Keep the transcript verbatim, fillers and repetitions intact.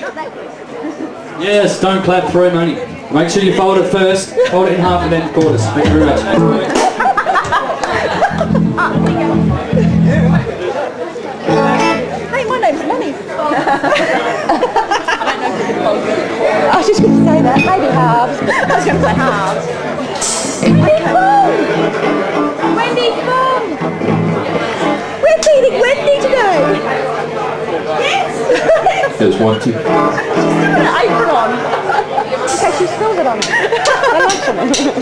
Yes, don't clap through money. Make sure you fold it first, fold it in half and then quarters. Thank you very much. Hey, my name's Money. I was just going to say that, maybe halves. I was going to say halves. Wendy, come! Wendy, come! We're feeding Wendy today! Yes! There's one, two. She's still got an apron on. Okay, she spilled it on. I like it.